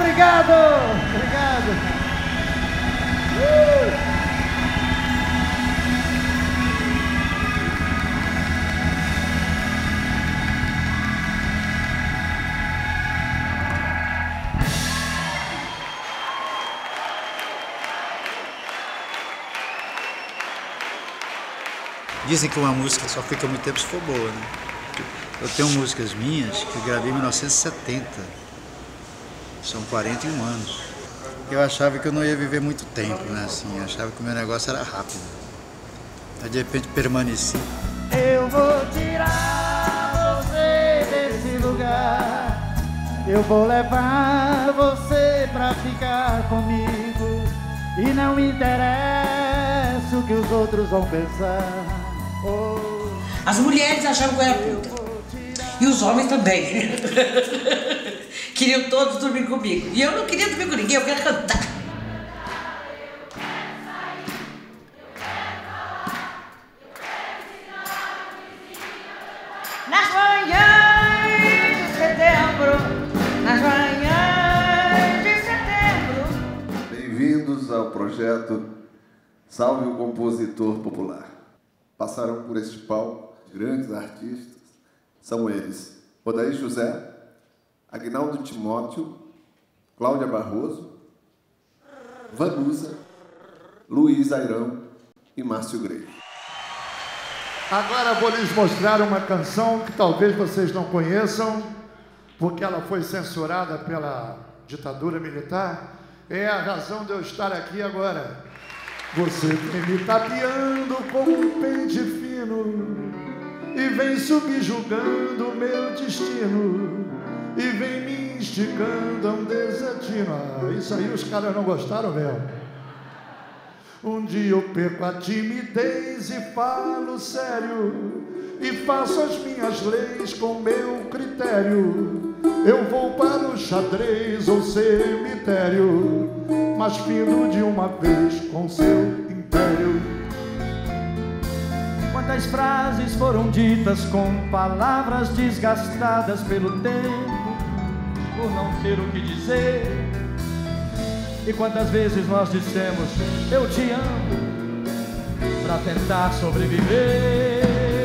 Obrigado! Obrigado! Dizem que uma música só fica muito tempo se for boa, né? Eu tenho músicas minhas que eu gravei em 1970. São 41 anos. Eu achava que eu não ia viver muito tempo, né? Assim, eu achava que o meu negócio era rápido. Aí de repente permaneci. Eu vou tirar você desse lugar. Eu vou levar você pra ficar comigo. E não me interessa o que os outros vão pensar. As mulheres achavam que eu era puta. E os homens também. Queriam todos dormir comigo. E eu não queria dormir com ninguém, eu queria cantar. Nas manhãs de setembro, nas manhãs de setembro. Bem-vindos ao projeto Salve o Compositor Popular. Passaram por este palco grandes artistas, são eles Odair José, Agnaldo Timóteo, Cláudia Barroso, Vanusa, Luiz Airão e Márcio Grey. Agora vou lhes mostrar uma canção que talvez vocês não conheçam, porque ela foi censurada pela ditadura militar. É a razão de eu estar aqui agora. Você vem me tapeando como um pente fino e vem subjugando meu destino e vem me instigando a um desatino. Ah, isso aí os caras não gostaram, velho. Um dia eu perco a timidez e falo sério e faço as minhas leis com meu critério. Eu vou para o xadrez ou cemitério, mas findo de uma vez com seu império. Quantas frases foram ditas com palavras desgastadas pelo tempo, por não ter o que dizer. E quantas vezes nós dissemos eu te amo pra tentar sobreviver.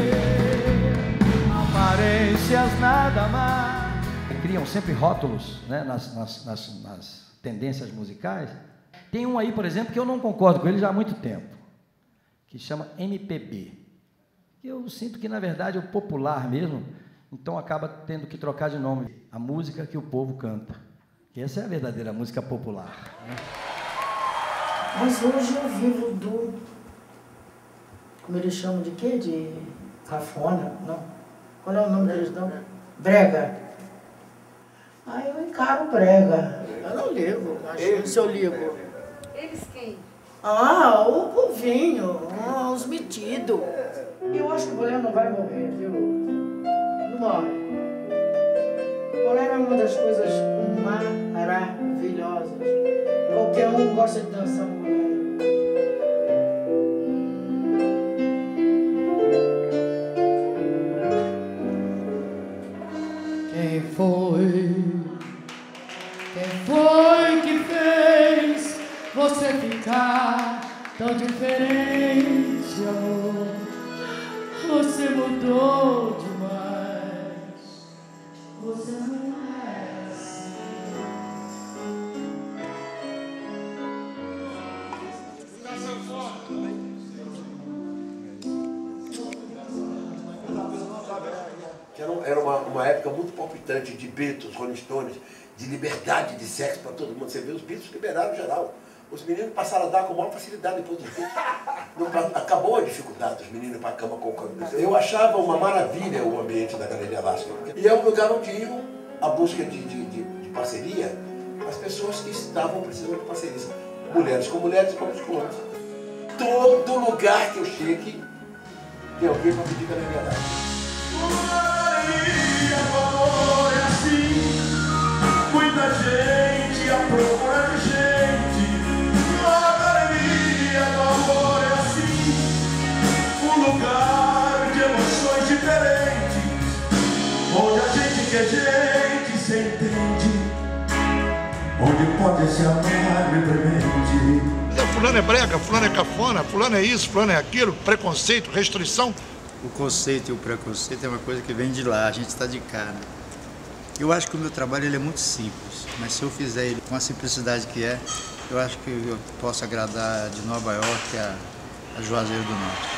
Aparências nada mais. Criam sempre rótulos, né, nas tendências musicais. Tem um aí, por exemplo, que eu não concordo com ele já há muito tempo, que chama MPB. Eu sinto que, na verdade, é o popular mesmo, então acaba tendo que trocar de nome. A música que o povo canta. E essa é a verdadeira música popular, né? Mas hoje eu vivo do... Como eles chamam de quê? De cafona? Não. Qual é o nome deles? Não? Brega. Aí eu encaro brega. Eu não ligo. Acho se eu ligo. Eles quem? Ah, o povinho. Os metidos. Eu acho que o bolero não vai morrer, viu? Não morre. O bolero é uma das coisas maravilhosas. Qualquer um gosta de dançar um bolero. Quem foi que fez você ficar tão diferente, amor? Você mudou demais. Você não é assim. Era uma época muito palpitante de Beatles, Rolling Stones, de liberdade de sexo para todo mundo. Você vê, os Beatles liberaram geral. Os meninos passaram a dar com maior facilidade depois dos Beatles. Acabou a dificuldade dos meninos para a cama com o... Eu achava uma maravilha o ambiente da Galeria Alaska. E é um lugar onde iam a busca de parceria as pessoas que estavam precisando de parceria. Mulheres com mulheres, homens com homens. Todo lugar que eu chegue, tem alguém para pedir Galeria Alaska. Amor é assim, muita gente à procura de gente. A galeria do amor é assim, um lugar de emoções diferentes, onde a gente que é gente se entende. onde pode se amar livremente. Fulano é brega, fulano é cafona, fulano é isso, fulano é aquilo, preconceito, restrição. O conceito e o preconceito é uma coisa que vem de lá, a gente está de cá, né? Eu acho que o meu trabalho ele é muito simples, mas se eu fizer ele com a simplicidade que é, eu acho que eu posso agradar de Nova York a Juazeiro do Norte.